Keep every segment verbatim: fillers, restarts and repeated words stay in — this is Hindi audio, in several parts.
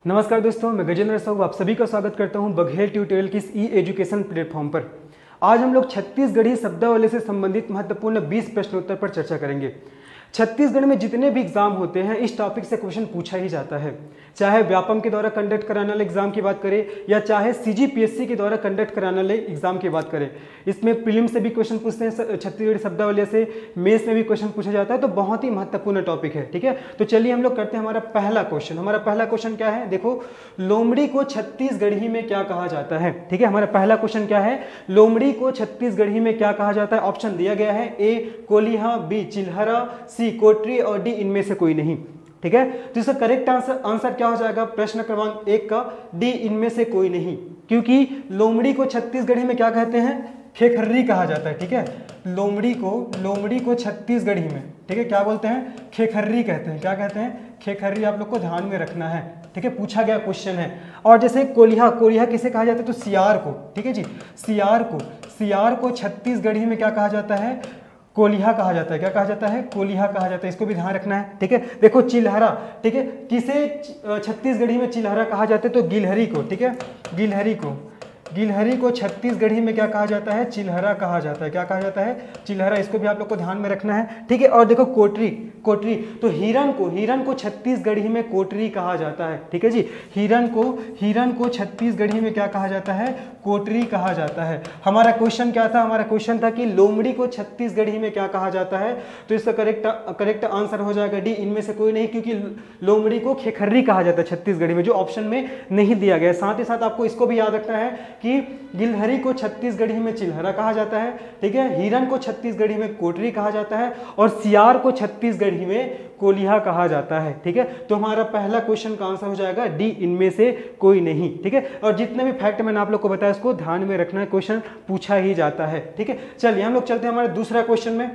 नमस्कार दोस्तों, मैं गजेंद्र साहू आप सभी का स्वागत करता हूं बघेल ट्यूटोरियल की इस ई एजुकेशन प्लेटफॉर्म पर। आज हम लोग छत्तीसगढ़ी शब्दावली से संबंधित महत्वपूर्ण बीस प्रश्नोत्तर पर चर्चा करेंगे। छत्तीसगढ़ में जितने भी एग्जाम होते हैं इस टॉपिक से क्वेश्चन पूछा ही जाता है, चाहे व्यापम के द्वारा कंडक्ट कराने वाले एग्जाम की बात करें या चाहे सीजीपीएससी के द्वारा कंडक्ट कराने वाले एग्जाम की बात करें। इसमें प्रीलिम से भी क्वेश्चन पूछते हैं, छत्तीसगढ़ी शब्दावली से मेंस में भी क्वेश्चन पूछा जाता है, तो बहुत ही महत्वपूर्ण टॉपिक है। ठीक है, तो चलिए हम लोग करते हैं हमारा पहला क्वेश्चन। हमारा पहला क्वेश्चन क्या है, देखो, लोमड़ी को छत्तीसगढ़ी में क्या कहा जाता है। ठीक है, हमारा पहला क्वेश्चन क्या है, लोमड़ी को छत्तीसगढ़ी में क्या कहा जाता है। ऑप्शन दिया गया है, ए कोलिहा, बी चिल्हरा, सी कोटरी और डी इनमें से कोई नहीं। ठीक है, तो इसका करेक्ट आंसर आंसर क्या हो जाएगा प्रश्न क्रमांक एक का, डी इनमें से कोई नहीं, क्योंकि लोमड़ी को छत्तीसगढ़ी में क्या कहते हैं, खेखर्री कहा जाता है। ठीक है, लोमड़ी को लोमड़ी को छत्तीसगढ़ी में, ठीक है, क्या बोलते हैं, खेखर्री कहते हैं। क्या कहते हैं, खेखर्री। आप लोग को ध्यान में रखना है। ठीक है, पूछा गया क्वेश्चन है। और जैसे कोलिहा, कोलिहा किसे कहा जाता है, तो सियार को। ठीक है जी, सियार को सियार को छत्तीसगढ़ी में क्या कहा जाता है, कोलिहा कहा जाता है। क्या कहा जाता है, कोलिहा कहा जाता है। इसको भी ध्यान रखना है। ठीक है, देखो चिल्हरा, ठीक है, किसे छत्तीसगढ़ी में चिल्हरा कहा जाता है, तो गिलहरी को। ठीक है, गिलहरी को गिलहरी को छत्तीसगढ़ी में क्या कहा जाता है, चिल्हरा कहा जाता है। क्या कहा जाता है, चिल्हरा। इसको भी आप लोग को ध्यान में रखना है। ठीक है, और देखो कोटरी, कोटरी तो हिरन को हिरन को छत्तीसगढ़ी में कोटरी कहा जाता है। ठीक है जी, हिरन को हिरन को छत्तीसगढ़ी में क्या कहा जाता है, कोटरी कहा जाता है। हमारा क्वेश्चन क्या था, हमारा क्वेश्चन था कि लोमड़ी को छत्तीसगढ़ी में क्या कहा जाता है, तो इसका करेक्ट करेक्ट आंसर हो जाएगा डी, इनमें से कोई नहीं, क्योंकि लोमड़ी को खेखर्री कहा जाता है छत्तीसगढ़ी में, जो ऑप्शन में नहीं दिया गया। साथ ही साथ आपको इसको भी याद रखना है कि गिलहरी को छत्तीसगढ़ी में चिल्हरा कहा जाता है। ठीक है, हिरन को छत्तीसगढ़ी में कोटरी कहा जाता है और सियार को छत्तीसगढ़ी में कोलिहा कहा जाता है। ठीक है, तो हमारा पहला क्वेश्चन का आंसर हो जाएगा डी, इनमें से कोई नहीं। ठीक है, और जितने भी फैक्ट मैंने आप लोग को बताया उसको ध्यान में रखना है, क्वेश्चन पूछा ही जाता है। ठीक है, चलिए हम लोग चलते हैं हमारे दूसरा क्वेश्चन में।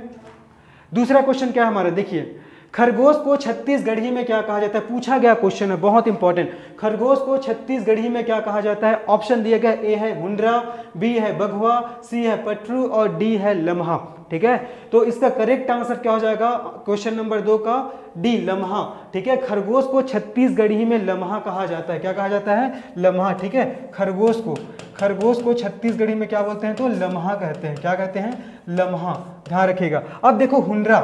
दूसरा क्वेश्चन क्या है हमारा, देखिए, खरगोश को छत्तीसगढ़ी में क्या कहा जाता है। पूछा गया क्वेश्चन है, बहुत इंपॉर्टेंट। खरगोश को छत्तीसगढ़ी में क्या कहा जाता है। ऑप्शन दिए गए, ए है हुंडरा, बी है बघवा, सी है पटरू और डी है लम्हा। ठीक है, तो इसका करेक्ट आंसर क्या हो जाएगा क्वेश्चन नंबर दो का, डी, लम्हा। ठीक है, खरगोश को छत्तीसगढ़ी में लम्हा कहा जाता है। क्या कहा जाता है, लम्हा। ठीक है, खरगोश को खरगोश को छत्तीसगढ़ी में क्या बोलते हैं, तो लम्हा कहते हैं। क्या कहते हैं, लम्हा। ध्यान रखिएगा। अब देखो हुंडरा,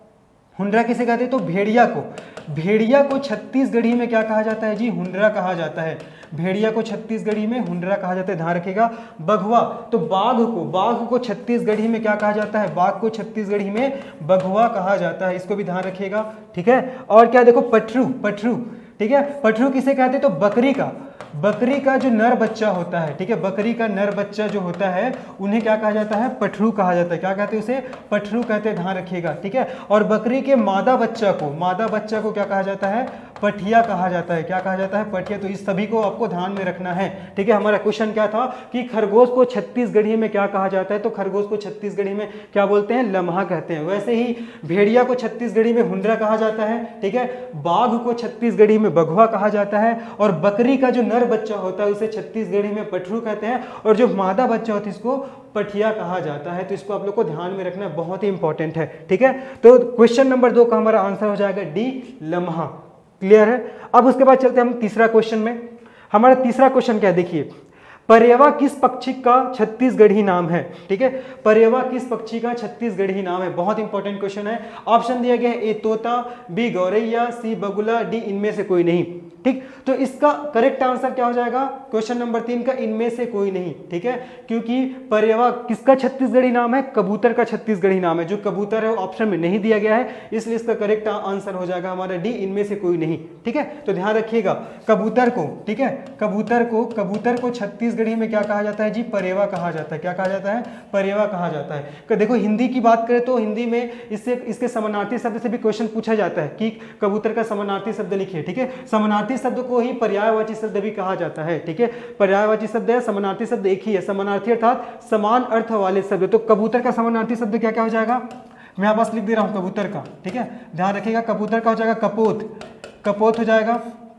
हुंडरा किसे कहते हैं, तो भेड़िया को भेड़िया को छत्तीसगढ़ी में क्या कहा जाता है जी, हुंडरा कहा जाता है। भेड़िया को छत्तीसगढ़ी में हुंडरा कहा जाता है। ध्यान रखिएगा। बघवा, तो बाघ को बाघ को छत्तीसगढ़ी में क्या कहा जाता है, बाघ को छत्तीसगढ़ी में बघवा कहा जाता है। इसको भी ध्यान रखिएगा। ठीक है, और क्या देखो, पटरू, पटरू, ठीक है, पटरू किसे कहते हैं, तो बकरी का बकरी का जो नर बच्चा होता है। ठीक है, बकरी का नर बच्चा जो होता है उन्हें क्या कहा जाता है, पटरू कहा जाता है। क्या कहते हैं, उसे पटरू कहते हैं। ध्यान रखिएगा। ठीक है, और बकरी के मादा बच्चा को मादा बच्चा को क्या कहा जाता है, पठिया कहा जाता है। क्या कहा जाता है, पठिया। तो इस सभी को आपको ध्यान में रखना है। ठीक है, हमारा क्वेश्चन क्या था कि खरगोश को छत्तीसगढ़ी में क्या कहा जाता है, तो खरगोश को छत्तीसगढ़ी में क्या बोलते हैं, लम्हा कहते हैं। वैसे ही भेड़िया को छत्तीसगढ़ी में हुंडरा कहा जाता है। ठीक है, बाघ को छत्तीसगढ़ी में बघवा कहा जाता है और बकरी का जो नर बच्चा होता है उसे छत्तीसगढ़ी में पटरू कहते हैं और जो मादा बच्चा होता है इसको पठिया कहा जाता है। तो इसको आप लोग को ध्यान में रखना बहुत ही इंपॉर्टेंट है। ठीक है, तो क्वेश्चन नंबर दो का हमारा आंसर हो जाएगा डी, लम्हा। क्लियर है। अब उसके बाद चलते हैं हम तीसरा क्वेश्चन में। हमारा तीसरा क्वेश्चन क्या है, देखिए, परेवा किस पक्षी का छत्तीसगढ़ी नाम है। ठीक है, परेवा किस पक्षी का छत्तीसगढ़ी नाम है, बहुत इंपॉर्टेंट क्वेश्चन है। ऑप्शन दिया गया है, ए तोता, बी गौरैया, सी बगुला, डी इनमें से कोई नहीं। ठीक, तो इसका करेक्ट आंसर क्या हो जाएगा क्वेश्चन नंबर तीन का, इनमें से कोई नहीं। ठीक है, क्योंकि परेवा किसका छत्तीसगढ़ी नाम है, कबूतर का छत्तीसगढ़ी नाम है। जो कबूतर है ऑप्शन में नहीं दिया गया है, इसलिए इसका करेक्ट आंसर हो जाएगा हमारा डी, इनमें से कोई नहीं। ठीक है, तो ध्यान रखिएगा। कबूतर को, ठीक है, कबूतर को कबूतर को छत्तीसगढ़ी में क्या कहा जाता है जी, परेवा कहा जाता है। क्या कहा जाता है, परेवा कहा जाता है। देखो हिंदी की बात करें तो हिंदी में इससे इसके समानार्थी शब्द से भी क्वेश्चन पूछा जाता है कि कबूतर का समानार्थी शब्द लिखिए। ठीक है, समानार्थी शब्द को ही पर्यायवाची शब्द भी कहा जाता है। ठीक है, पर्यायवाची शब्द है, समानार्थी शब्द एक ही है। समानार्थी अर्थात समान अर्थ वाले शब्द। तो कबूतर का समानार्थी शब्द क्या क्या हो जाएगा, मैं यहाँ पास लिख दे रहा हूँ कबूतर का। ठीक है, ध्यान रखिएगा। कबूतर का हो जाएगा कपोत, कपोत हो जाएगा,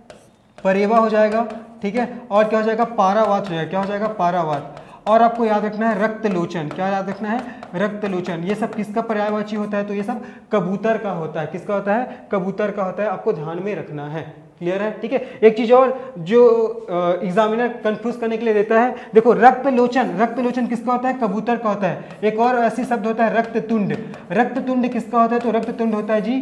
परेवा हो जाएगा। ठीक है, और क्या हो जाएगा, पारावात हो जाएगा। क्या हो जाएगा, पारावात। और आपको याद रखना है रक्तलोचन। क्या याद रखना है, रक्तलोचन। ये सब किसका पर्यायवाची होता है, तो ये सब कबूतर का होता है। किसका होता है, कबूतर का होता है। आपको ध्यान में रखना है। क्लियर है, ठीक है। एक चीज और जो एग्जामिनर कंफ्यूज करने के लिए देता है, देखो रक्त लोचन, रक्त लोचन किसका होता है, कबूतर का होता है। एक और ऐसी शब्द होता है रक्ततुंड, रक्ततुंड किसका होता है, तो रक्ततुंड होता है जी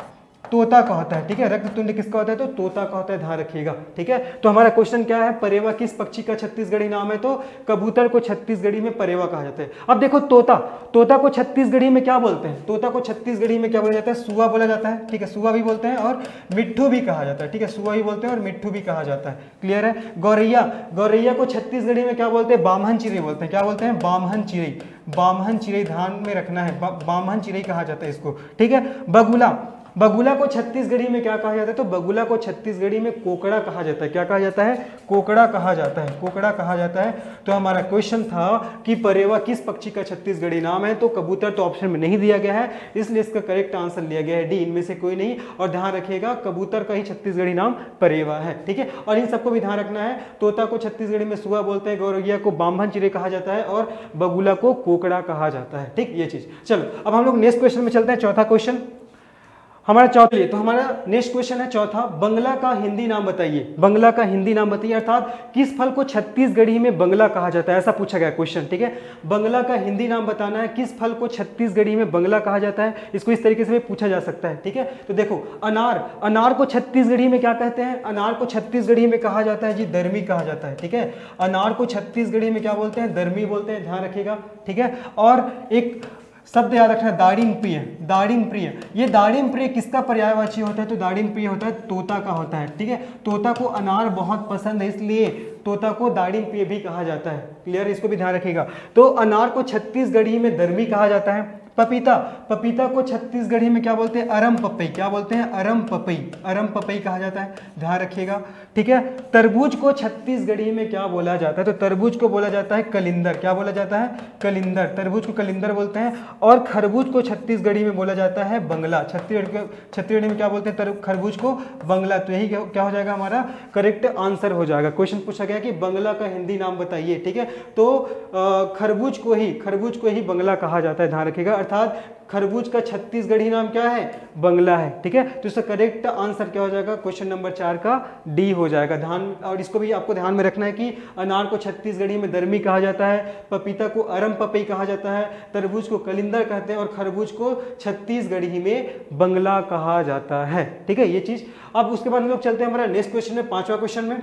तोता का होता है, ठीक है। रक्ततुंड किसका होता है, तो तोता का होता है, ध्यान रखिएगा, ठीक है। तो हमारा क्वेश्चन क्या है, परेवा किस पक्षी का छत्तीसगढ़ी नाम है, तो कबूतर को छत्तीसगढ़ी में परेवा कहा जाता है। अब देखो तोता, तोता को छत्तीसगढ़ी में क्या बोलते हैं, तोता को छत्तीसगढ़ी में क्या बोला जाता है, सुआ बोला जाता है, ठीक है, सुआ भी बोलते हैं और मिट्ठू भी कहा जाता है, ठीक है, सुआ भी बोलते हैं और मिट्ठू भी कहा जाता है, क्लियर है। गौरैया, गौरैया को छत्तीसगढ़ी में क्या बोलते हैं, बामहन चिड़ै बोलते हैं, क्या बोलते हैं, बामहन चिड़ै, बामहन चिड़ै, ध्यान में रखना है, बामहन चिड़ै कहा जाता है इसको, ठीक है। बगुला, बगुला को छत्तीसगढ़ी में क्या कहा जाता है, तो बगुला को छत्तीसगढ़ी में कोकड़ा कहा जाता है, क्या कहा जाता है, कोकड़ा कहा जाता है, कोकड़ा कहा जाता है। तो हमारा क्वेश्चन था कि परेवा किस पक्षी का छत्तीसगढ़ी नाम है, तो कबूतर तो ऑप्शन में नहीं दिया गया है, इसलिए इसका करेक्ट आंसर लिया गया है डी, इनमें से कोई नहीं। और ध्यान रखिएगा कबूतर का ही छत्तीसगढ़ी नाम परेवा है, ठीक है। और इन सबको भी ध्यान रखना है, तोता को छत्तीसगढ़ी में सुआ बोलते हैं, गौरैया को बामहन चिड़ै कहा जाता है और बगुला को कोकड़ा कहा जाता है, ठीक, ये चीज। चलो अब हम लोग नेक्स्ट क्वेश्चन में चलते हैं, चौथा क्वेश्चन हमारा चौथा, तो हमारा नेक्स्ट क्वेश्चन है चौथा, बंगला का हिंदी नाम बताइए, बंगला का हिंदी नाम बताइए, अर्थात किस फल को छत्तीसगढ़ी में बंगला कहा जाता है, ऐसा पूछा गया क्वेश्चन, ठीक है। बंगला का हिंदी नाम बताना है, किस फल को छत्तीसगढ़ी में बंगला कहा जाता है, इसको इस तरीके से भी पूछा जा सकता है, ठीक है। तो देखो अनार, अनार को छत्तीसगढ़ी में क्या कहते हैं, अनार को छत्तीसगढ़ी में कहा जाता है जी दरमी कहा जाता है, ठीक है। अनार को छत्तीसगढ़ी में क्या बोलते हैं, दरमी बोलते हैं, ध्यान रखिएगा, ठीक है। और एक शब्द याद रखना, दाड़िम प्रिय, दाड़िम प्रिय, ये दाड़िम प्रिय किसका पर्यायवाची होता है, तो दाड़िम प्रिय होता है तोता का होता है, ठीक है। तोता को अनार बहुत पसंद है, इसलिए तोता को दाड़िम प्रिय भी कहा जाता है, क्लियर, इसको भी ध्यान रखिएगा। तो अनार को छत्तीसगढ़ी में दरमी कहा जाता है। पपीता, पपीता को छत्तीसगढ़ी में क्या बोलते हैं, अरम पपई, क्या बोलते हैं, अरम पपई, अरम पपई कहा जाता है, ध्यान रखिएगा, ठीक है। तरबूज को छत्तीसगढ़ी में क्या बोला जाता है, तो तरबूज को बोला जाता है कलिंदर, क्या बोला जाता है, कलिंदर, तरबूज को कलिंदर बोलते हैं। और खरबूज को छत्तीसगढ़ी में बोला जाता है बंगला, छत्तीसगढ़ छत्तीसगढ़ी में क्या बोलते हैं, खरबूज को बंगला। तो यही क्या हो जाएगा, हमारा करेक्ट आंसर हो जाएगा। क्वेश्चन पूछा गया कि बंगला का हिंदी नाम बताइए, ठीक है। तो खरबूज को ही खरबूज को ही बंगला कहा जाता है, ध्यान रखिएगा, अर्थात खरबूज का छत्तीसगढ़ी नाम क्या है, बंगला है, ठीक है। तो इसका करेक्ट आंसर क्या हो जाएगा, क्वेश्चन नंबर चार का डी हो जाएगा, ध्यान। और इसको भी आपको ध्यान में रखना है कि अनार को छत्तीसगढ़ी में दरमी कहा जाता है, पपीता को अरम पपई कहा जाता है, तरबूज को कलिंदर कहते हैं और खरबूज को छत्तीसगढ़ी में बंगला कहा जाता है, ठीक है, ये चीज। अब उसके बाद हम लोग चलते हैं हमारा नेक्स्ट क्वेश्चन में, पांचवा क्वेश्चन में।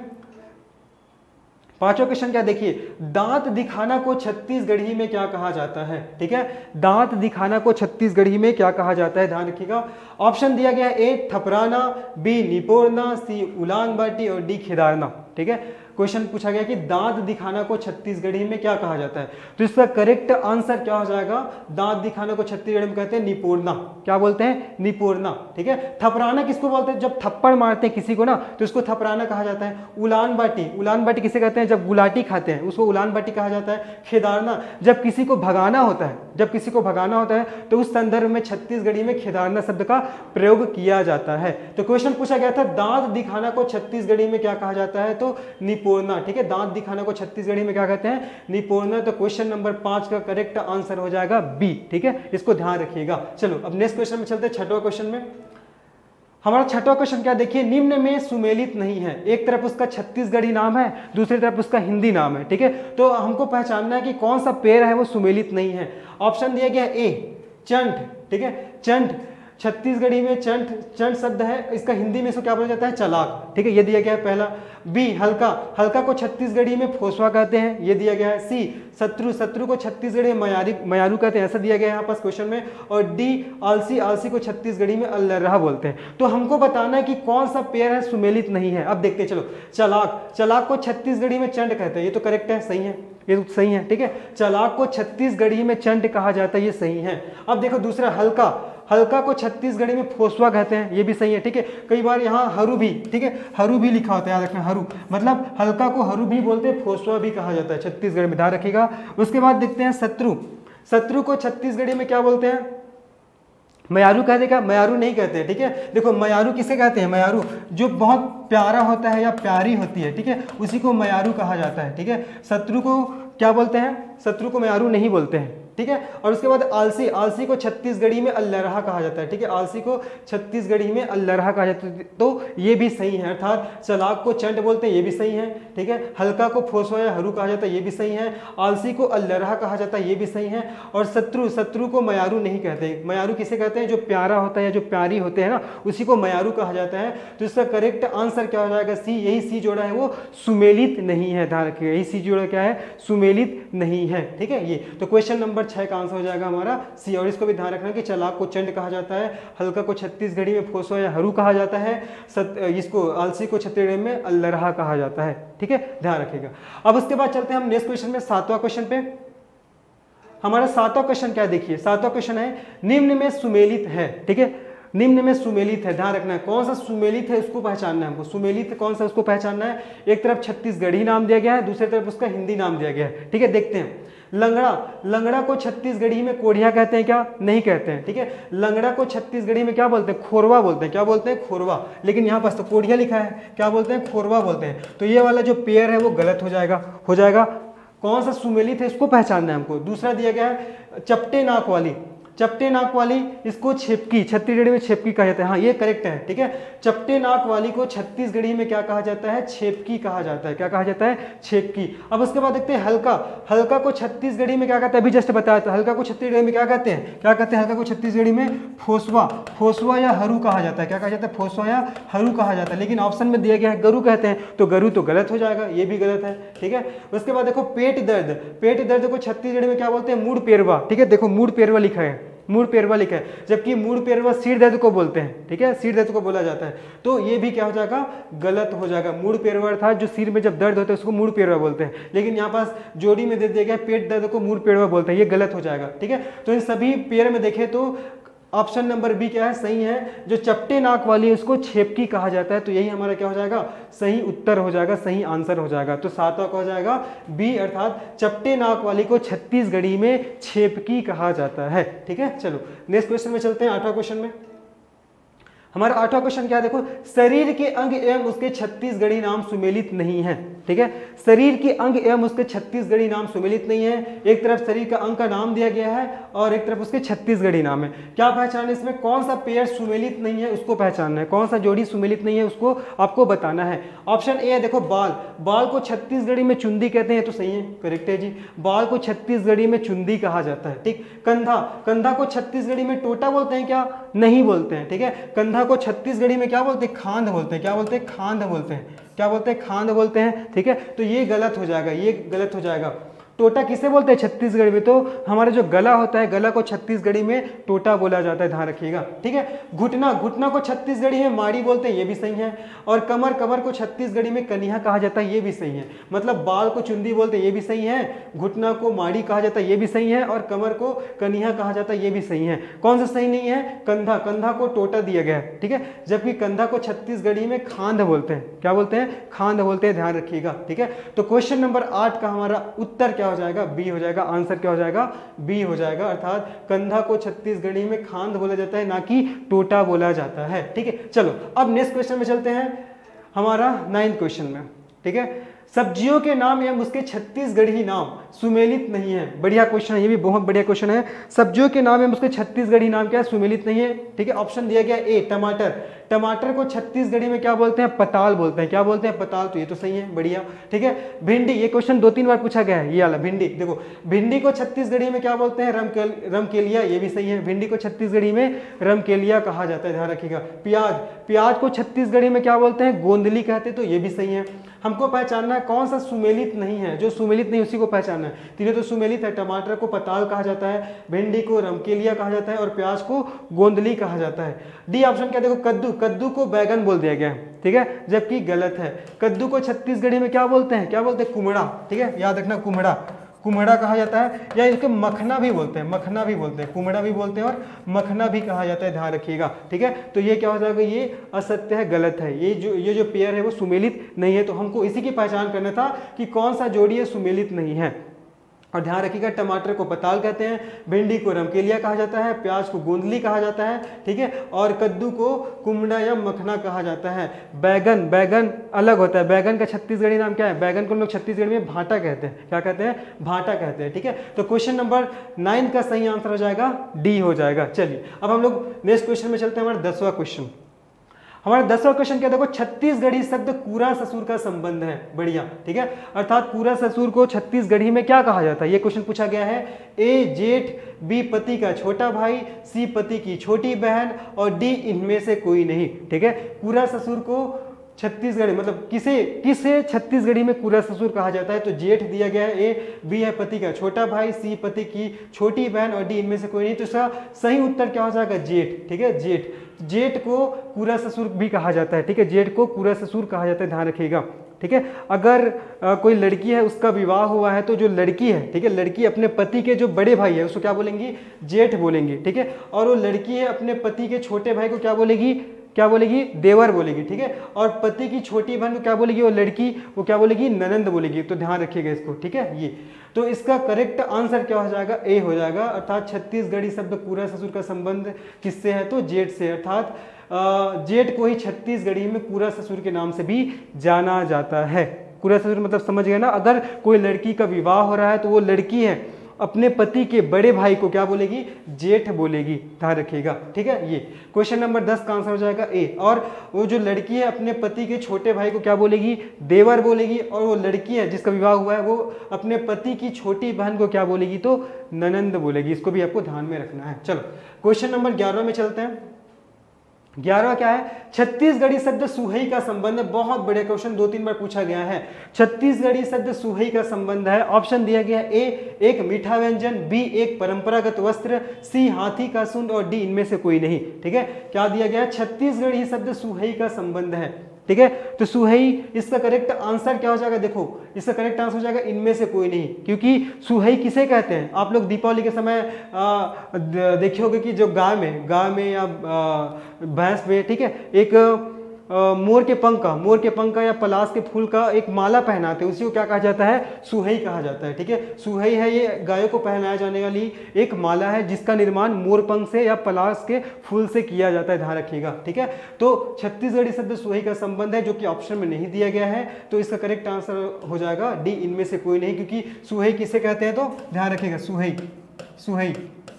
पांचवा क्वेश्चन क्या, देखिए, दांत दिखाना को छत्तीसगढ़ी में क्या कहा जाता है, ठीक है। दांत दिखाना को छत्तीसगढ़ी में क्या कहा जाता है, ध्यान रखिएगा। ऑप्शन दिया गया, ए थपराना, बी निपोड़ना, सी उलांग बाटी और डी खिदारना, ठीक है। क्वेश्चन पूछा गया कि दांत दिखाना को छत्तीसगढ़ी में क्या कहा जाता है, तो इसका करेक्ट आंसर क्या हो जाएगा, दांत दिखाना को छत्तीसगढ़ी में कहते हैं निपोड़ना, क्या बोलते हैं, निपोड़ना, ठीक है। थपराना किसको बोलते हैं, जब थप्पड़ मारते हैं किसी को ना, तो इसको थपराना कहा जाता है। उलान बाटी, उलान बाटी किसे कहते हैं, जब गुलाटी खाते हैं उसको उलान बाटी कहा जाता है। खेदारना, जब किसी को भगाना होता है, जब किसी को भगाना होता है तो उस संदर्भ में छत्तीसगढ़ी में खेदारना शब्द का प्रयोग किया जाता है। तो क्वेश्चन पूछा गया था, दांत दिखाना को छत्तीसगढ़ी में क्या कहा जाता है, तो निपोड़ना, ठीक है। दांत दिखाना को छत्तीसगढ़ी में क्या कहते हैं, निपोड़ना। तो क्वेश्चन नंबर पांच का करेक्ट आंसर हो जाएगा बी, ठीक है, इसको ध्यान रखिएगा। चलो अब नेक्स्ट क्वेश्चन में चलते हैं, छठवां क्वेश्चन में। हमारा छठवां क्वेश्चन क्या, देखिए, निम्न में सुमेलित नहीं है, एक तरफ उसका छत्तीसगढ़ी नाम है, दूसरी तरफ उसका हिंदी नाम है, ठीक है। तो हमको पहचानना है कि कौन सा पेड़ है वो सुमेलित नहीं है। ऑप्शन दिया गया, ए चंट, ठीक है, चंट छत्तीसगढ़ी में चंट, चंट शब्द है, इसका हिंदी में इसको क्या बोला जाता है, चलाक, ठीक है, ये दिया गया है पहला। बी हल्का, हल्का को छत्तीसगढ़ी में फोसवा कहते हैं, ये दिया गया है। सी शत्रु, शत्रु को छत्तीसगढ़ी में मयारी मयारू कहते हैं, ऐसा दिया गया है यहाँ पास क्वेश्चन में। और डी आलसी, आलसी को छत्तीसगढ़ी में अल्लरहा बोलते हैं। तो हमको बताना है कि कौन सा पेड़ है सुमेलित नहीं है। अब देखते चलो, चलाक, चलाक को छत्तीसगढ़ी में चंट कहते हैं, ये तो करेक्ट है, सही है, ये तो सही है, ठीक है। चलाक को छत्तीसगढ़ी में चंट कहा जाता है, ये सही है। अब देखो दूसरा, हल्का, हल्का को छत्तीसगढ़ी में फोसवा कहते हैं, ये भी सही है, ठीक है। कई बार यहाँ हरू भी, ठीक है, हरू भी लिखा होता है, याद रखना, हरू मतलब हल्का को हरू भी बोलते हैं, फोसवा भी कहा जाता है छत्तीसगढ़ी में, ध्यान रखिएगा। उसके बाद देखते हैं शत्रु, शत्रु को छत्तीसगढ़ी में क्या बोलते हैं, मयारू कहते क्या, मयारू नहीं कहते, ठीक है। देखो मयारू किसे कहते हैं, मयारू जो बहुत प्यारा होता है या प्यारी होती है, ठीक है, उसी को मयारू कहा जाता है, ठीक है। शत्रु को क्या बोलते हैं, शत्रु को मयारू नहीं बोलते हैं, ठीक है। और उसके बाद आलसी, आलसी को छत्तीसगढ़ी में अल्लरहा कहा जाता है, ठीक है, आलसी को छत्तीसगढ़ी में अल्लरहा कहा जाता है, तो ये भी सही है। अर्थात चालाक को चंट बोलते हैं, ये भी सही है, ठीक है। हल्का को फोसवा या हरू कहा जाता है, ये भी सही है। आलसी को अल्लरहा कहा जाता है, ये भी सही है। और शत्रु, शत्रु को मयारू नहीं कहते। मयारू किसे कहते हैं? जो प्यारा होता है या जो प्यारी होते हैं ना, उसी को मयारू कहा जाता है। तो इसका करेक्ट आंसर क्या हो जाएगा? सी। यही सी जोड़ा है वो सुमेलित नहीं है, ध्यान रखिएगा, यही सी जोड़ा क्या है? सुमेलित नहीं है, ठीक है। ये तो क्वेश्चन नंबर छह का आंसर हो जाएगा हमारा सी। और इसको भी ध्यान रखना कि चालाक को चंड कहा जाता है, हल्का को छत्तीसगढ़ी में फोसवा या हरू कहा जाता है, इसको आलसी को छत्तीसगढ़ी में अल्लरहा कहा जाता है, ठीक है, ध्यान रखिएगा। अब उसके बाद चलते हैं हम नेक्स्ट क्वेश्चन में, सातवां क्वेश्चन पे। हमारा सातवां क्वेश्चन क्या है? देखिए सातवां क्वेश्चन है निम्न में सुमेलित है, ठीक है, निम्न में सुमेलित है, ध्यान रखना है कौन सा सुमेलित है उसको पहचानना है हमको। सुमेलित कौन सा उसको पहचानना है। एक तरफ छत्तीसगढ़ी नाम दिया गया है, दूसरी तरफ उसका हिंदी नाम दिया गया है, ठीक है। देखते हैं लंगड़ा, लंगड़ा को छत्तीसगढ़ी में कोढ़िया कहते हैं क्या? नहीं कहते हैं, ठीक है। लंगड़ा को छत्तीसगढ़ी में क्या बोलते हैं? खोरवा बोलते हैं। क्या बोलते हैं? खोरवा। लेकिन यहाँ पास तो कोढ़िया लिखा है, क्या बोलते हैं? खोरवा बोलते हैं। तो ये वाला जो पेयर है वो गलत हो जाएगा, हो जाएगा। कौन सा सुमेलित है इसको पहचानना है हमको। दूसरा दिया गया है चपटे नाक वाली, चपटे नाक वाली इसको छेपकी, छत्तीसगढ़ी में छेपकी कहा जाता है, हाँ ये करेक्ट है, ठीक है। चपटे नाक वाली को छत्तीसगढ़ी में क्या कहा जाता है? छेपकी कहा जाता है। क्या कहा जाता है? छेपकी। अब उसके बाद देखते हैं हल्का, हल्का को छत्तीसगढ़ी में क्या कहते हैं? अभी जस्ट बताया था, हल्का को छत्तीसगढ़ी में क्या कहते हैं? क्या कहते हैं? हल्का को छत्तीसगढ़ी में फोसवा, फोसवा या हरू कहा जाता है। क्या कहा जाता है? फोसवा या हरू कहा जाता है। लेकिन ऑप्शन में दिया गया है गरु कहते हैं, तो गरु तो गलत हो जाएगा, ये भी गलत है, ठीक है। उसके बाद देखो पेट दर्द, पेट दर्द को छत्तीसगढ़ी में क्या बोलते हैं? मूड पेरवा, ठीक है। देखो मूड पेरवा लिखा है, मूड पेरवा लिखा है, जबकि मूड पेरवा सिर दर्द को बोलते हैं, ठीक है, सिर दर्द को बोला जाता है। तो ये भी क्या हो जाएगा? गलत हो जाएगा। मूड पेरवा था जो सिर में जब दर्द होता है उसको मूड पेरवा बोलते हैं, लेकिन यहाँ पास जोड़ी में दे दिया गया पेट दर्द को मूड पेरवा बोलते हैं, ये गलत हो जाएगा, ठीक है। तो इन सभी पेयर में देखें तो ऑप्शन नंबर बी क्या है? सही है। जो चपटे नाक वाली है उसको छेपकी कहा जाता है, तो यही हमारा क्या हो जाएगा? सही उत्तर हो जाएगा, सही आंसर हो जाएगा। तो सातवां का हो जाएगा बी, अर्थात चपटे नाक वाली को छत्तीसगढ़ी में छेपकी कहा जाता है, ठीक है। चलो नेक्स्ट क्वेश्चन में चलते हैं, आठवां क्वेश्चन में। हमारा आठवां क्वेश्चन क्या है? देखो शरीर के अंग एवं उसके छत्तीसगढ़ी नाम सुमेलित नहीं है, ठीक है। शरीर के अंग एवं उसके छत्तीसगढ़ी नाम सुमेलित नहीं है। एक तरफ शरीर का अंग का नाम दिया गया है और एक तरफ उसके छत्तीसगढ़ी नाम है। क्या पहचान है इसमें? कौन सा पेयर सुमेलित नहीं है उसको पहचानना है, कौन सा जोड़ी सुमेलित नहीं है उसको आपको बताना है। ऑप्शन ए है देखो बाल, बाल को छत्तीसगढ़ी में चुंदी कहते हैं, तो सही है, करेक्ट है जी। बाल को छत्तीसगढ़ी में चुंदी कहा जाता है, ठीक। कंधा, कंधा को छत्तीसगढ़ी में टोटा बोलते हैं क्या? नहीं बोलते हैं, ठीक है। कंधा को छत्तीसगढ़ी में क्या बोलते हैं? खांद बोलते हैं। क्या बोलते हैं? खांद बोलते हैं। क्या बोलते हैं? खांद बोलते हैं, ठीक है। तो ये गलत हो जाएगा, ये गलत हो जाएगा। टोटा किसे बोलते हैं छत्तीसगढ़ी में? तो हमारा जो गला होता है, गला को छत्तीसगढ़ी में टोटा बोला जाता है, ध्यान रखिएगा, ठीक है। घुटना, घुटना को छत्तीसगढ़ी में माड़ी बोलते हैं, ये भी सही है। और कमर, कमर को छत्तीसगढ़ी में कनिहा कहा जाता है, ये भी सही है। मतलब बाल को चुंदी बोलते हैं, ये भी सही है। घुटना को माड़ी कहा जाता है, ये भी सही है। और कमर को कनिहा कहा जाता है, ये भी सही है। कौन सा सही नहीं है? कंधा, कंधा को टोटा दिया गया है, ठीक है, जबकि कंधा को छत्तीसगढ़ी में खांद बोलते हैं। क्या बोलते हैं? खांद बोलते हैं, ध्यान रखिएगा, ठीक है। तो क्वेश्चन नंबर आठ का हमारा उत्तर क्या हो जाएगा? बी हो जाएगा। आंसर क्या हो जाएगा? बी हो जाएगा। अर्थात कंधा को छत्तीसगढ़ी में खांद बोला जाता है, ना कि टोटा बोला जाता है, ठीक है। चलो अब नेक्स्ट क्वेश्चन में चलते हैं, हमारा नाइन्थ क्वेश्चन में, ठीक है। सब्जियों के नाम एवं उसके छत्तीसगढ़ी नाम सुमेलित नहीं है। बढ़िया क्वेश्चन है, ये भी बहुत बढ़िया क्वेश्चन है। सब्जियों के नाम एवं उसके छत्तीसगढ़ी नाम क्या है? सुमेलित नहीं है, ठीक है। ऑप्शन दिया गया ए टमाटर, टमाटर को छत्तीसगढ़ी में क्या बोलते हैं? पताल बोलते हैं। क्या बोलते हैं? पताल, तो ये तो सही है, बढ़िया, ठीक है। भिंडी, ये क्वेश्चन दो तीन बार पूछा गया है, ये वाला भिंडी। देखो भिंडी को छत्तीसगढ़ी में क्या बोलते हैं? रमकेल रमकेलिया, ये भी सही है। भिंडी को छत्तीसगढ़ी में रमकेलिया कहा जाता है, ध्यान रखिएगा। प्याज, प्याज को छत्तीसगढ़ी में क्या बोलते हैं? गोंदली कहते हैं, तो ये भी सही है। हमको पहचानना है कौन सा सुमेलित नहीं है, जो सुमेलित नहीं उसी को पहचानना है। तीनों तो सुमेलित है। टमाटर को पताल कहा जाता है, भिंडी को रमकेलिया कहा जाता है और प्याज को गोंदली कहा जाता है। डी ऑप्शन क्या? देखो कद्दू, कद्दू को बैगन बोल दिया गया है, ठीक है, जबकि गलत है। कद्दू को छत्तीसगढ़ी में क्या बोलते हैं? क्या बोलते हैं? कुमड़ा, ठीक है, याद रखना, कुमड़ा, कुमड़ा कहा जाता है, या इसके मखना भी बोलते हैं, मखना भी बोलते हैं, कुमड़ा भी बोलते हैं और मखना भी कहा जाता है, ध्यान रखिएगा, ठीक है। तो ये क्या हो जाएगा? ये असत्य है, गलत है। ये जो ये जो पेयर है वो सुमेलित नहीं है। तो हमको इसी की पहचान करना था कि कौन सा जोड़ी है सुमेलित नहीं है। और ध्यान रखिएगा टमाटर को पताल कहते हैं, भिंडी को रमकेलिया कहा जाता है, प्याज को गोंदली कहा जाता है, ठीक है, और कद्दू को कुमड़ा या मखना कहा जाता है। बैगन बैगन अलग होता है, बैगन का छत्तीसगढ़ी नाम क्या है? बैगन को लोग छत्तीसगढ़ी में भाटा कहते हैं। क्या कहते हैं? भाटा कहते हैं, ठीक है। तो क्वेश्चन नंबर नाइन का सही आंसर हो जाएगा डी हो जाएगा। चलिए अब हम लोग नेक्स्ट क्वेश्चन में चलते हैं। हमारा दसवां क्वेश्चन हमारा दसवां क्वेश्चन क्या, देखो छत्तीसगढ़ी शब्द कूरा ससुर का संबंध है। बढ़िया, ठीक है। अर्थात कूरा ससुर को छत्तीसगढ़ी में क्या कहा जाता है? ये क्वेश्चन पूछा गया है। ए जेठ, बी पति का छोटा भाई, सी पति की छोटी बहन और डी इनमें से कोई नहीं, ठीक है। कूरा ससुर को छत्तीसगढ़ी मतलब किसे किसे छत्तीसगढ़ी में कूरा ससुर कहा जाता है? तो जेठ दिया गया है, ए, बी है पति का छोटा भाई, सी पति की छोटी बहन और डी इनमें से कोई नहीं। तो इसका सही उत्तर क्या हो जाएगा? जेठ, ठीक है। जेठ जेठ को कूरा ससुर भी कहा जाता है, ठीक है। जेठ को कूरा ससुर कहा जाता है, ध्यान रखिएगा, ठीक है। अगर आ, कोई लड़की है उसका विवाह हुआ है तो जो लड़की है, ठीक है, लड़की अपने पति के जो बड़े भाई है उसको क्या बोलेंगी? जेठ बोलेंगी, ठीक है। और वो लड़की है अपने पति के छोटे भाई को क्या बोलेगी? क्या बोलेगी? देवर बोलेगी, ठीक है। और पति की छोटी बहन को क्या बोलेगी? वो लड़की वो क्या बोलेगी? ननंद बोलेगी। तो ध्यान रखिएगा इसको, ठीक है। ये तो इसका करेक्ट आंसर क्या हो जाएगा? ए हो जाएगा। अर्थात छत्तीसगढ़ी शब्द कूरा ससुर का संबंध किससे है? तो जेठ से। अर्थात जेठ को ही छत्तीसगढ़ी में कूरा ससुर के नाम से भी जाना जाता है। कूरा ससुर मतलब समझ गए ना? अगर कोई लड़की का विवाह हो रहा है तो वो लड़की है अपने पति के बड़े भाई को क्या बोलेगी? जेठ बोलेगी, ध्यान रखिएगा, ठीक है। ये क्वेश्चन नंबर दस का आंसर हो जाएगा ए। और वो जो लड़की है अपने पति के छोटे भाई को क्या बोलेगी? देवर बोलेगी। और वो लड़की है जिसका विवाह हुआ है वो अपने पति की छोटी बहन को क्या बोलेगी? तो ननंद बोलेगी। इसको भी आपको ध्यान में रखना है। चलो क्वेश्चन नंबर ग्यारह में चलते हैं। ग्यारह क्या है? छत्तीसगढ़ी शब्द सुहई का संबंध है। बहुत बड़े क्वेश्चन दो तीन बार पूछा गया है। छत्तीसगढ़ी शब्द सुहई का संबंध है। ऑप्शन दिया गया है, ए एक मीठा व्यंजन, बी एक परंपरागत वस्त्र, सी हाथी का सूंड और डी इनमें से कोई नहीं, ठीक है। क्या दिया गया है? छत्तीसगढ़ी शब्द सुहई का संबंध है, ठीक है। तो सुहई इसका करेक्ट आंसर क्या हो जाएगा? देखो इसका करेक्ट आंसर हो जाएगा इनमें से कोई नहीं, क्योंकि सुहई किसे कहते हैं? आप लोग दीपावली के समय देखे होगे कि जो गाय में गाय में या भैंस में, ठीक है, एक आ, मोर के पंख का मोर के पंख का या पलाश के फूल का एक माला पहनाते हैं, उसी को क्या कहा जाता है? सुहई कहा जाता है, ठीक है। सुहई है ये गायों को पहनाया जाने वाली एक माला है जिसका निर्माण मोर पंख से या पलाश के फूल से किया जाता है, ध्यान रखिएगा, ठीक है। तो छत्तीसगढ़ी शब्द सुहई का संबंध है जो कि ऑप्शन में नहीं दिया गया है। तो इसका करेक्ट आंसर हो जाएगा डी इनमें से कोई नहीं, क्योंकि सुहई किसे कहते हैं? तो ध्यान रखिएगा, सुहई सुहई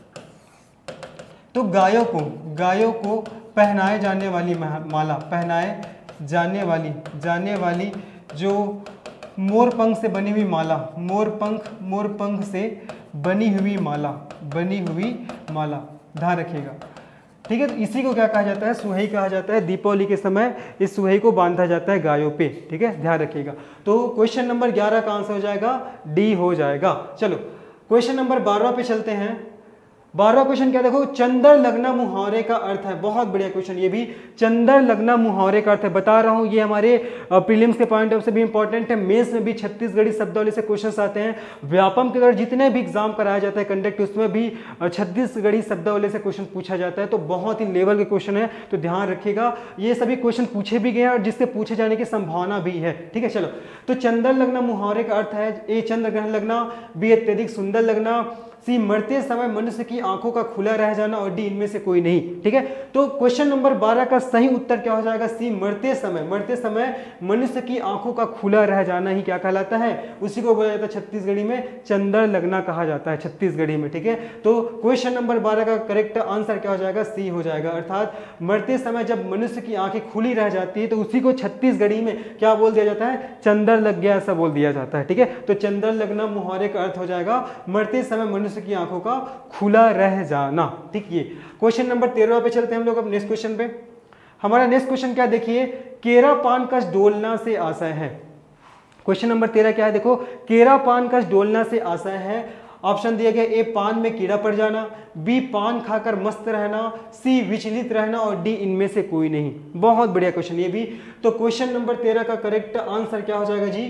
तो गायों को गायों को पहनाए जाने वाली माला पहनाए जाने वाली जाने वाली जो मोर पंख से बनी हुई माला मोर पंख मोर पंख से बनी हुई माला बनी हुई माला ध्यान रखिएगा, ठीक है। तो इसी को क्या कहा जाता है? सुहई कहा जाता है। दीपावली के समय इस सुहई को बांधा जाता है गायों पे, ठीक है, ध्यान रखिएगा। तो क्वेश्चन नंबर ग्यारह का आंसर हो जाएगा डी हो जाएगा। चलो क्वेश्चन नंबर बारह पे चलते हैं। बारहवां क्वेश्चन क्या, देखो चंदर लगना मुहावरे का अर्थ है। बहुत बढ़िया क्वेश्चन ये भी। चंदर लगना मुहावरे का अर्थ है, बता रहा हूं ये हमारे प्रीलिम्स के पॉइंट ऑफ से भी इंपॉर्टेंट है। मेंस में भी छत्तीसगढ़ी शब्दावली से क्वेश्चंस आते हैं। व्यापम के अगर जितने भी एग्जाम कराया जाता है कंडक्ट, उसमें भी छत्तीसगढ़ी शब्दावली से क्वेश्चन पूछा जाता है। तो बहुत ही लेवल के क्वेश्चन है, तो ध्यान रखिएगा। ये सभी क्वेश्चन पूछे भी गए हैं और जिससे पूछे जाने की संभावना भी है, ठीक है। चलो तो चंदर लगना मुहावरे का अर्थ है, ए चंद्र ग्रहण लगना, बी अत्यधिक सुंदर लगना, सी मरते समय मनुष्य की आंखों का खुला रह जाना और डी इनमें से कोई नहीं, ठीक है। तो क्वेश्चन नंबर बारह का सही उत्तर क्या हो जाएगा? सी मरते समय मरते समय मनुष्य की आंखों का खुला रह जाना ही क्या कहलाता है? उसी को बोला जाता है छत्तीसगढ़ी में चंदर लगना कहा जाता है, छत्तीसगढ़ी में, ठीक है। तो क्वेश्चन नंबर बारह का करेक्ट आंसर क्या हो जाएगा? सी हो जाएगा। अर्थात मरते समय जब मनुष्य की आंखें खुली रह जाती है तो उसी को छत्तीसगढ़ी में क्या बोल दिया जाता है? चंदर लग गया, ऐसा बोल दिया जाता है, ठीक है। तो चंदर लगना मुहावरे का अर्थ हो जाएगा मरते समय मनुष्य की आंखों का खुला रह जाना, ठीक। ये क्वेश्चन नंबर तेरह पे चलते हैं हम लोग अब नेक्स्ट क्वेश्चन पे। हमारा नेक्स्ट क्वेश्चन क्या देखिए, केरा पान कस डोलना से आशय है। क्वेश्चन नंबर तेरह क्या है? देखो केरा पान कस डोलना से आशय है। ऑप्शन दिया गया, ए पान में कीड़ा पड़ जाना, बी पान खाकर मस्त रहना, सी विचलित रहना और डी इनमें से कोई नहीं। बहुत बढ़िया क्वेश्चन ये भी। तो क्वेश्चन नंबर तेरह का करेक्ट आंसर क्या हो जाएगा जी?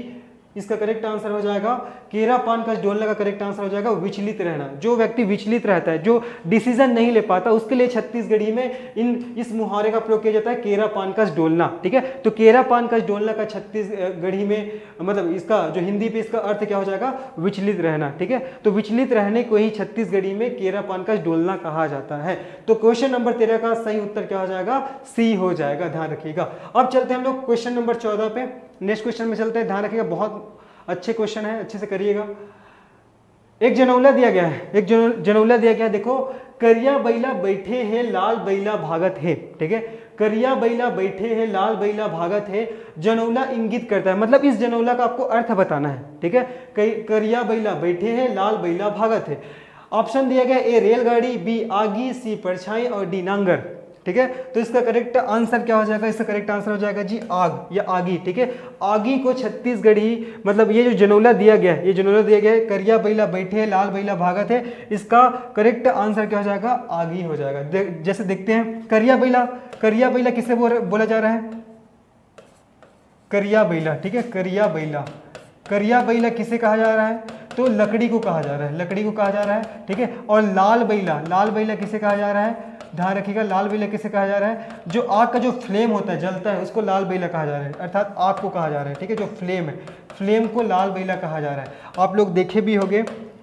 इसका करेक्ट आंसर हो जाएगा केरा पान कस डोलना का करेक्ट आंसर हो जाएगा विचलित रहना। जो व्यक्ति विचलित रहता है, जो डिसीजन नहीं ले पाता, उसके लिए छत्तीसगढ़ी में इन इस मुहावरे का प्रयोग किया जाता है केरा पान कस डोलना। ठीक है, तो केरा पान कस डोलना का छत्तीसगढ़ी में मतलब इसका जो हिंदी पे इसका अर्थ क्या हो जाएगा, विचलित रहना। ठीक है, तो विचलित रहने को ही छत्तीसगढ़ी में केरा पान कस डोलना कहा जाता है। तो क्वेश्चन नंबर तेरह का सही उत्तर क्या हो जाएगा, सी हो जाएगा, ध्यान रखिएगा। अब चलते हैं हम लोग क्वेश्चन नंबर चौदह पे, नेक्स्ट क्वेश्चन में चलते हैं, ध्यान रखिएगा, बहुत अच्छे क्वेश्चन है, अच्छे से करिएगा। एक जनौला दिया गया है, एक जनौला दिया गया है, देखो, करिया बैला बैठे हैं लाल बैला भागत है। ठीक है, करिया बैला बैठे हैं लाल बैला भागत है, जनौला इंगित करता है, मतलब इस जनौला का आपको अर्थ बताना है। ठीक है, करिया बैला बैठे हैं लाल बैला भागत है। ऑप्शन दिया गया ए रेलगाड़ी, बी आगी, सी परछाई और डी नांगर। ठीक है, तो इसका करेक्ट आंसर क्या हो जाएगा, इसका करेक्ट आंसर हो जाएगा जी आग या आगी। ठीक है, आगी को छत्तीसगढ़ी मतलब ये जो जनौला दिया गया है, ये जनौला दिया गया है, करिया बैला बैठे लाल बैला भागत है, इसका करेक्ट आंसर क्या हो जाएगा, आगी हो जाएगा। दे, जैसे देखते हैं, करिया बैला, करिया बैला किसे बोला जा रहा है, करिया बैला। ठीक है, करिया बैला, करिया बैला किसे कहा जा रहा है, तो लकड़ी को कहा जा रहा है, लकड़ी को कहा जा रहा है। ठीक है, और लाल बैला, लाल बैला किसे कहा जा रहा है, ध्यान रखिएगा, लाल बैला किसे कहा जा रहा है, जो आग का जो फ्लेम होता है, जलता है, उसको लाल बैला कहा जा रहा है, अर्थात आग को कहा जा रहा है। ठीक है, जो फ्लेम है, फ्लेम को लाल बैला कहा जा रहा है। आप लोग देखे भी होंगे,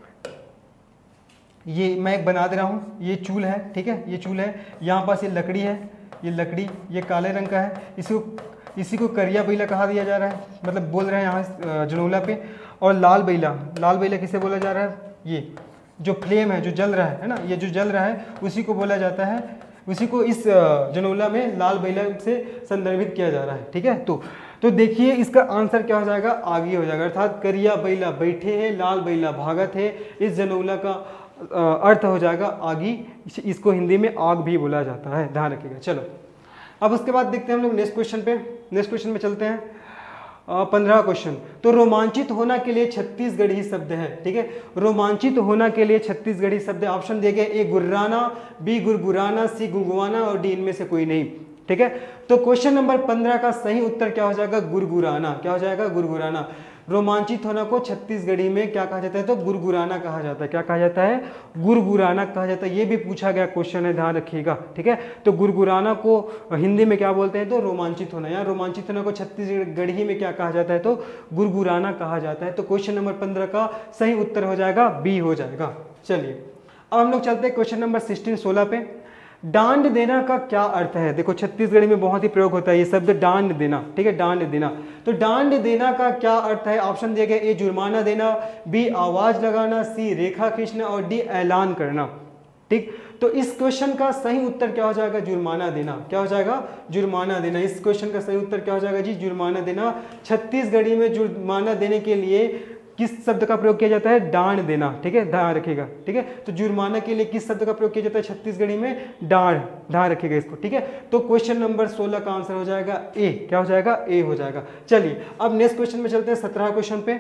ये मैं एक बना दे रहा हूँ, ये चूल है। ठीक है, ये चूल है, यहाँ पास ये लकड़ी है, ये लकड़ी ये काले रंग का है, इसको इसी को करिया बैला कहा दिया जा रहा है, मतलब बोल रहे हैं यहाँ जनौला पे। और लाल बैला, लाल बैला किसे बोला जा रहा है, ये जो फ्लेम है, जो जल रहा है ना, ये जो जल रहा है उसी को बोला जाता है, उसी को इस जनौला में लाल बैला से संदर्भित किया जा रहा है। ठीक है, तो तो देखिए इसका आंसर क्या हो जाएगा, आगे हो जाएगा, अर्थात करिया बैला बैठे हैं लाल बैला भागत है, इस जनौला का अर्थ हो जाएगा आगी, इसको हिंदी में आग भी बोला जाता है, ध्यान रखिएगा। चलो अब उसके बाद देखते हैं हम लोग नेक्स्ट क्वेश्चन पे, नेक्स्ट क्वेश्चन में चलते हैं। पंद्रह क्वेश्चन, तो रोमांचित होना के लिए छत्तीसगढ़ी शब्द है। ठीक है, रोमांचित होना के लिए छत्तीसगढ़ी शब्द ऑप्शन दिए गए, ए गुर्राना, बी गुरगुराना, सी गुंगवाना और डी इनमें से कोई नहीं। ठीक है, तो क्वेश्चन नंबर पंद्रह का सही उत्तर क्या हो जाएगा, गुरगुराना। क्या हो जाएगा, गुरगुराना। रोमांचित होना को छत्तीसगढ़ी में क्या कहा जाता है, तो गुरगुराना कहा जाता है। क्या कहा जाता है, गुरगुराना कहा जाता है। ये भी पूछा गया क्वेश्चन है, ध्यान रखिएगा। ठीक है, तो गुरगुराना को हिंदी में क्या बोलते हैं, तो रोमांचित होना, या रोमांचित होना को छत्तीसगढ़ी में क्या कहा जाता है, तो गुरगुराना कहा जाता है। तो क्वेश्चन नंबर पंद्रह का सही उत्तर हो जाएगा बी हो जाएगा। चलिए अब हम लोग चलते हैं क्वेश्चन नंबर सिक्सटीन सोलह पे। डांड देना का क्या अर्थ है, देखो छत्तीसगढ़ी में बहुत ही प्रयोग होता है ये शब्द डांड देना। ठीक है, डांड देना, तो डांड देना का क्या अर्थ है, ऑप्शन दिए गए, ए जुर्माना देना, बी आवाज लगाना, सी रेखा खींचना और डी ऐलान करना। ठीक, तो इस क्वेश्चन का सही उत्तर क्या हो जाएगा, जुर्माना देना। क्या हो जाएगा, जुर्माना देना। इस क्वेश्चन का सही उत्तर क्या हो जाएगा जी, जुर्माना देना। छत्तीसगढ़ी में जुर्माना देने के लिए किस शब्द का प्रयोग किया जाता है, डांड देना। ठीक है, ध्यान रखिएगा। ठीक है, तो जुर्माना के लिए किस शब्द का प्रयोग किया जाता है छत्तीसगढ़ी में, डांड, ध्यान रखिएगा इसको। ठीक है, तो क्वेश्चन नंबर सोलह का आंसर हो जाएगा ए। क्या हो जाएगा, ए हो जाएगा। चलिए अब नेक्स्ट क्वेश्चन में चलते हैं, सत्रह क्वेश्चन पे।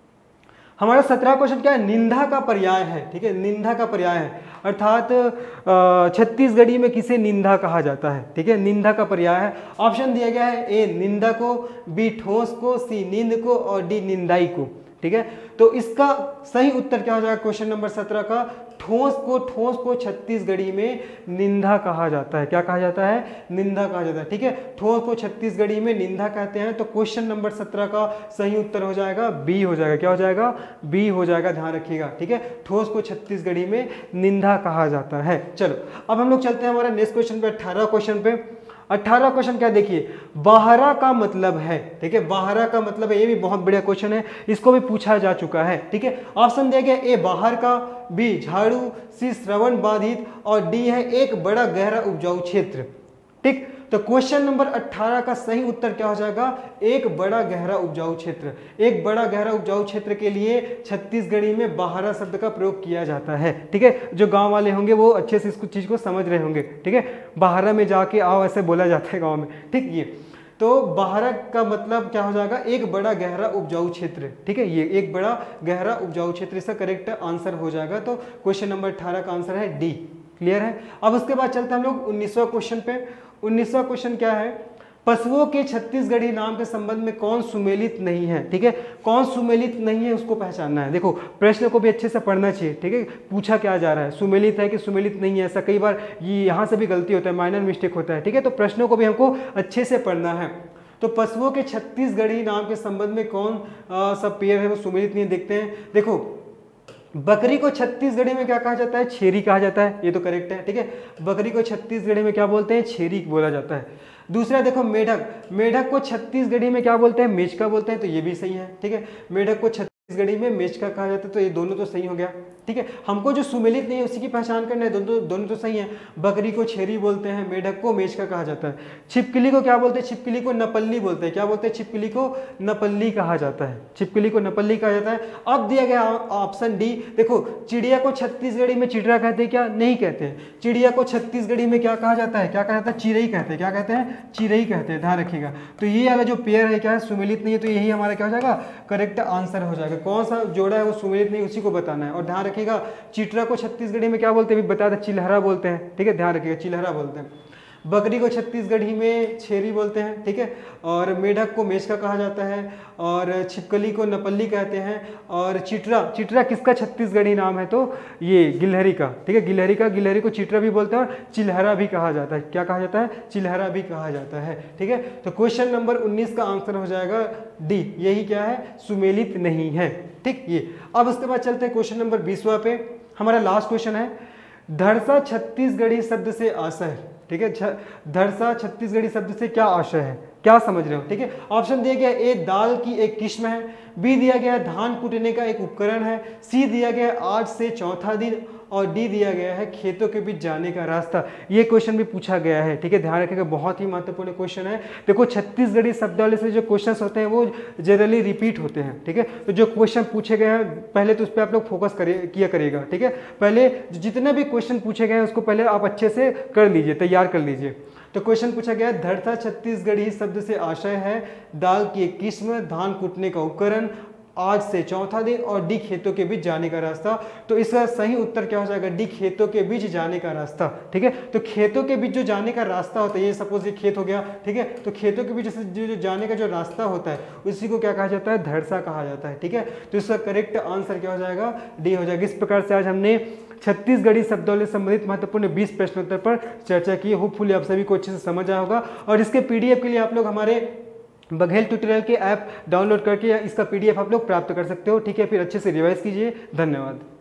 हमारा सत्रह क्वेश्चन क्या है, निंदा का पर्याय है। ठीक है, निंदा का पर्याय है, अर्थात छत्तीसगढ़ी में किसे निंदा कहा जाता है। ठीक है, निंदा का पर्याय है। ऑप्शन दिया गया है, ए निंदा को, बी ठोस को, सी नींद को और डी निंदाई को। ठीक है, तो इसका सही उत्तर क्या हो जाएगा क्वेश्चन नंबर सत्रह का, ठोस को। ठोस को छत्तीसगढ़ी में निंदा कहा जाता है। क्या कहा जाता है, निंदा कहा जाता है। ठीक है, ठोस को छत्तीसगढ़ी में निंदा कहते हैं। तो क्वेश्चन नंबर सत्रह का सही उत्तर हो जाएगा बी हो जाएगा। क्या हो जाएगा, बी हो जाएगा, ध्यान रखिएगा। ठीक है, ठोस को छत्तीसगढ़ी में निंदा कहा जाता है। चलो अब हम लोग चलते हैं हमारे नेक्स्ट क्वेश्चन पे, अठारह क्वेश्चन पे। अठारह क्वेश्चन क्या, देखिए बाहरा का मतलब है। ठीक है, बाहरा का मतलब है, ये भी बहुत बढ़िया क्वेश्चन है, इसको भी पूछा जा चुका है। ठीक है, ऑप्शन दिया गया, ए बाहर का, बी झाड़ू, सी श्रवण बाधित और डी है एक बड़ा गहरा उपजाऊ क्षेत्र। ठीक, तो क्वेश्चन नंबर अठारह का सही उत्तर क्या हो जाएगा, एक बड़ा गहरा उपजाऊ क्षेत्र। एक बड़ा गहरा उपजाऊ क्षेत्र के लिए छत्तीसगढ़ी में बाहरा शब्द का प्रयोग किया जाता है। ठीक है, जो गांव वाले होंगे वो अच्छे से इस चीज को समझ रहे होंगे। ठीक है, बाहरा में जाके आओ ऐसे बोला जाता है गाँव में। ठीक, ये तो बाहरा का मतलब क्या हो जाएगा, एक बड़ा गहरा उपजाऊ क्षेत्र। ठीक है, ये एक बड़ा गहरा उपजाऊ क्षेत्र, इसका करेक्ट आंसर हो जाएगा। तो क्वेश्चन नंबर अठारह का आंसर है डी। क्लियर है। अब उसके बाद चलते हैं हम लोग उन्नीसवां क्वेश्चन पे। उन्नीसवां क्वेश्चन क्या है, पशुओं के छत्तीसगढ़ी नाम के संबंध में कौन सुमेलित नहीं है, ठीक है, कौन सुमेलित नहीं है उसको पहचानना है। देखो प्रश्न को भी अच्छे से पढ़ना चाहिए, ठीक है, पूछा क्या जा रहा है, सुमेलित है कि सुमेलित नहीं है, ऐसा कई बार ये यहाँ से भी गलती होता है, माइनर मिस्टेक होता है, ठीक है, तो प्रश्नों को भी हमको अच्छे से पढ़ना है। तो पशुओं के छत्तीसगढ़ी नाम के संबंध में कौन आ, सब पेयर है वो सुमेलित नहीं है, देखते हैं। देखो बकरी को छत्तीसगढ़ी में क्या कहा जाता है, छेरी कहा जाता है, ये तो करेक्ट है, ठीक है, बकरी को छत्तीसगढ़ी में क्या बोलते हैं, छेरी बोला जाता है। दूसरा देखो मेढक, मेढक को छत्तीसगढ़ी में क्या बोलते हैं, मेचका बोलते हैं, तो ये भी सही है, ठीक है, मेढक को छत्तीसगढ़ी में मेचका कहा जाता है, तो ये दोनों तो सही हो गया, ठीक है। हमको जो सुमेलित नहीं है उसी की पहचान करना है, दोनों दोनों तो सही है। बकरी को छेरी बोलते हैं, मेढक को मेचका कहा जाता है। छिपकली को क्या बोलते हैं, छिपकली को नपल्ली बोलते हैं, क्या बोलते हैं, छिपकली को नपल्ली कहा जाता है, छिपकली को नपल्ली कहा जाता है। अब दिया गया ऑप्शन डी, देखो चिड़िया को छत्तीसगढ़ी में चिड़रा कहते हैं क्या, नहीं कहते हैं। चिड़िया को छत्तीसगढ़ी में क्या कहा जाता है, क्या कहा जाता है, चिरई कहते हैं, क्या कहते हैं, चिरई कहते हैं, ध्यान रखिएगा। तो ये वाला जो पेयर है क्या है, सुमेलित नहीं है, तो यही हमारा क्या हो जाएगा, करेक्ट आंसर हो जाएगा। कौन सा जोड़ा है वो सुमेलित नहीं, उसी को बताना है। और ध्यान रखिएगा चिटरा को छत्तीसगढ़ी में क्या बोलते हैं, बता दें, चिलहरा बोलते हैं, ठीक है, ध्यान रखिएगा, चिलहरा बोलते हैं। बकरी को छत्तीसगढ़ी में छेरी बोलते हैं, ठीक है, और मेढक को मेचका कहा जाता है, और छिपकली को नपल्ली कहते हैं, और चिटरा, चिटरा किसका छत्तीसगढ़ी नाम है, तो ये गिलहरी का, ठीक है, गिलहरी का, गिलहरी को चिटरा भी बोलते हैं और चिलहरा भी कहा जाता है, क्या कहा जाता है, चिलहरा भी कहा जाता है, ठीक है। तो क्वेश्चन नंबर उन्नीस का आंसर हो जाएगा डी, यही क्या है, सुमेलित नहीं है, ठीक। ये अब उसके बाद चलते हैं क्वेश्चन नंबर बीसवा पे, हमारा लास्ट क्वेश्चन है, धड़सा छत्तीसगढ़ी शब्द से आशय, ठीक है, धड़सा छत्तीसगढ़ी शब्द से क्या आशय है, क्या समझ रहे हो, ठीक है। ऑप्शन दिया गया ए दाल की एक किस्म है, बी दिया गया है धान कूटने का एक उपकरण है, सी दिया गया है आज से चौथा दिन, और डी दिया गया है खेतों के बीच जाने का रास्ता। ये क्वेश्चन भी पूछा गया है, ठीक है, ध्यान रखिएगा, बहुत ही महत्वपूर्ण क्वेश्चन है। देखो छत्तीसगढ़ी शब्दावली से जो क्वेश्चंस होते हैं वो जनरली रिपीट होते हैं, ठीक है, तो जो क्वेश्चन पूछे गए हैं पहले तो उस पर आप लोग फोकस करिए किया करिएगा, ठीक है। पहले जितने भी क्वेश्चन पूछे गए हैं उसको पहले आप अच्छे से कर लीजिए, तैयार कर लीजिए। तो क्वेश्चन पूछा गया है, धड़सा छत्तीसगढ़ी शब्द से आशय है दाल की एक किस्म, धान कूटने का उपकरण, आज से चौथा दिन, और डी खेतों के बीच जाने का रास्ता। तो इसका सही उत्तर क्या हो जाएगा, डी खेतों के बीच जाने का रास्ता, ठीक है। तो खेतों के बीच जो जाने का रास्ता होता है, ये सपोज ये खेत हो गया, ठीक है, तो खेतों के बीच जो, जो जाने का जो रास्ता होता है उसी को क्या कहा जाता है, धड़सा कहा जाता है, ठीक है। तो इसका करेक्ट आंसर क्या हो जाएगा, डी हो जाएगा। इस प्रकार से आज हमने छत्तीसगढ़ी शब्दावली से संबंधित महत्वपूर्ण बीस प्रश्नोत्तर पर चर्चा की। होपफुली आप सभी को अच्छे से समझ आया होगा, और इसके पीडीएफ के लिए आप लोग हमारे बघेल ट्यूटोरियल के ऐप डाउनलोड करके इसका पीडीएफ आप लोग प्राप्त कर सकते हो, ठीक है। फिर अच्छे से रिवाइज कीजिए, धन्यवाद।